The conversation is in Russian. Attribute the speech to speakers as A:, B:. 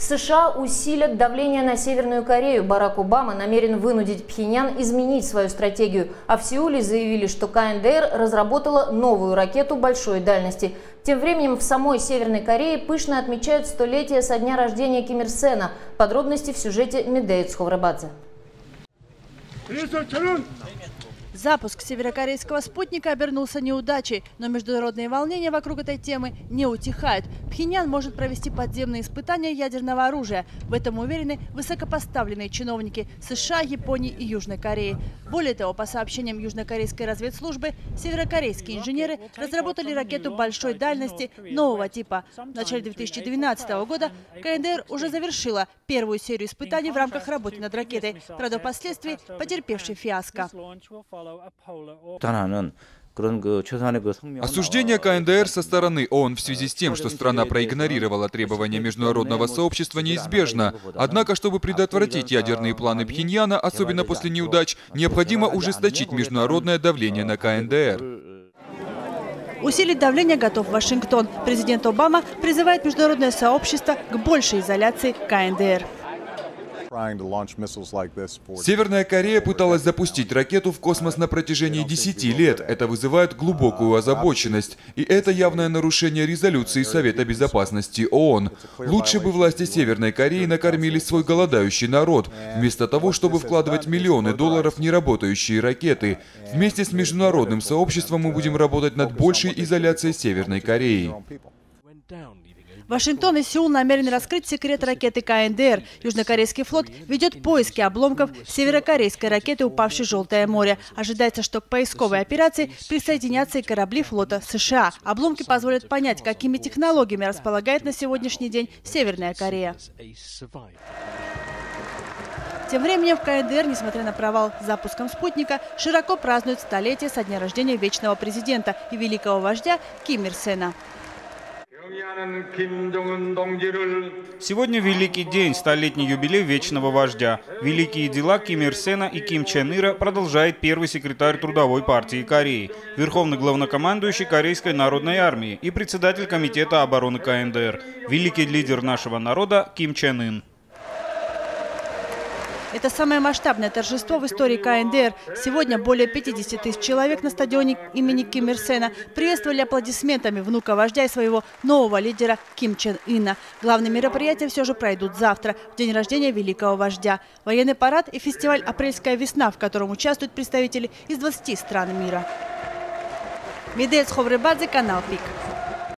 A: США усилят давление на Северную Корею. Барак Обама намерен вынудить Пхеньян изменить свою стратегию. А в Сеуле заявили, что КНДР разработала новую ракету большой дальности. Тем временем в самой Северной Корее пышно отмечают столетие со дня рождения Ким Ир Сена. Подробности в сюжете Медеец Ховребадзе.
B: Запуск северокорейского спутника обернулся неудачей, но международные волнения вокруг этой темы не утихают. Пхеньян может провести подземные испытания ядерного оружия. В этом уверены высокопоставленные чиновники США, Японии и Южной Кореи. Более того, по сообщениям южнокорейской разведслужбы, северокорейские инженеры разработали ракету большой дальности нового типа. В начале 2012 года КНДР уже завершила первую серию испытаний в рамках работы над ракетой, правда, впоследствии потерпевшей фиаско.
C: Осуждение КНДР со стороны ООН в связи с тем, что страна проигнорировала требования международного сообщества, неизбежно. Однако, чтобы предотвратить ядерные планы Пхеньяна, особенно после неудач, необходимо ужесточить международное давление на КНДР.
B: Усилить давление готов Вашингтон. Президент Обама призывает международное сообщество к большей изоляции КНДР.
C: Северная Корея пыталась запустить ракету в космос на протяжении 10 лет. Это вызывает глубокую озабоченность. И это явное нарушение резолюции Совета Безопасности ООН. Лучше бы власти Северной Кореи накормили свой голодающий народ, вместо того, чтобы вкладывать миллионы долларов в неработающие ракеты. Вместе с международным сообществом мы будем работать над большей изоляцией Северной Кореи.
B: Вашингтон и Сеул намерены раскрыть секрет ракеты КНДР. Южнокорейский флот ведет поиски обломков северокорейской ракеты, упавшей в Желтое море. Ожидается, что к поисковой операции присоединятся и корабли флота США. Обломки позволят понять, какими технологиями располагает на сегодняшний день Северная Корея. Тем временем в КНДР, несмотря на провал с запуском спутника, широко празднуют столетие со дня рождения вечного президента и великого вождя Ким Ир Сена.
D: Сегодня великий день, столетний юбилей вечного вождя. Великие дела Ким Ир Сена и Ким Чен Ира продолжает первый секретарь Трудовой партии Кореи, верховный главнокомандующий Корейской народной армии и председатель комитета обороны КНДР, великий лидер нашего народа Ким Чен Ын.
B: Это самое масштабное торжество в истории КНДР. Сегодня более 50 тысяч человек на стадионе имени Ким Ир Сена приветствовали аплодисментами внука вождя и своего нового лидера Ким Чен Ына. Главные мероприятия все же пройдут завтра, в день рождения великого вождя. Военный парад и фестиваль «Апрельская весна», в котором участвуют представители из 20 стран мира. Медеец Ховребадзе, канал ПИК.